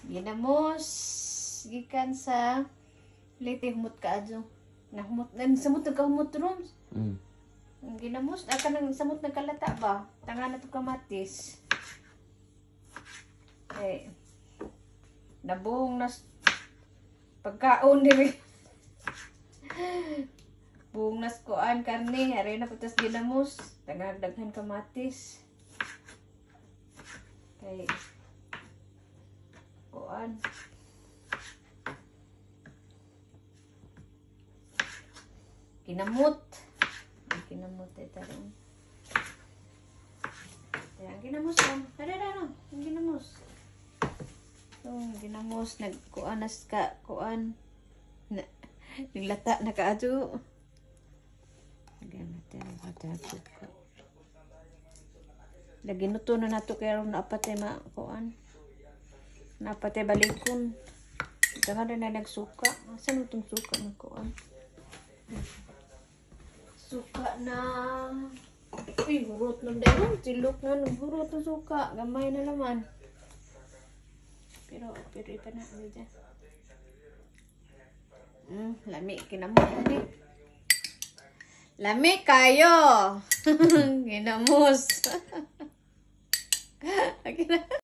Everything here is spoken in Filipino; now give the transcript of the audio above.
Ginamos gikan sa liti humot ka adyo. Nahumot samot ka humot rooms. Ang ginamos aka nang samot nagkalata ba? Tanga na to kamatis. Nabuhong nas pagkaon diri. Buhong nas kuan karne, ari na putas ginamos, tanga daghan kamatis. Kay kuan kinamot ito rin. Ang ginamos lang. Ang ginamos. Ginamos. Nagkuanas ka. Naglata na ka ato. Lagyan natin ang hatagot ko. Lagyan nuto na nato kaya rin naapatay makuan. Naapatay balikon. Ito nga rin na nagsuka. Saan itong suka na kuan? Suka na hurot ng dayon, silok na hurot ng suka, gamay na naman. Pero ipa na dyan. Lami kinamot ni. Lami kayo. Ginamos.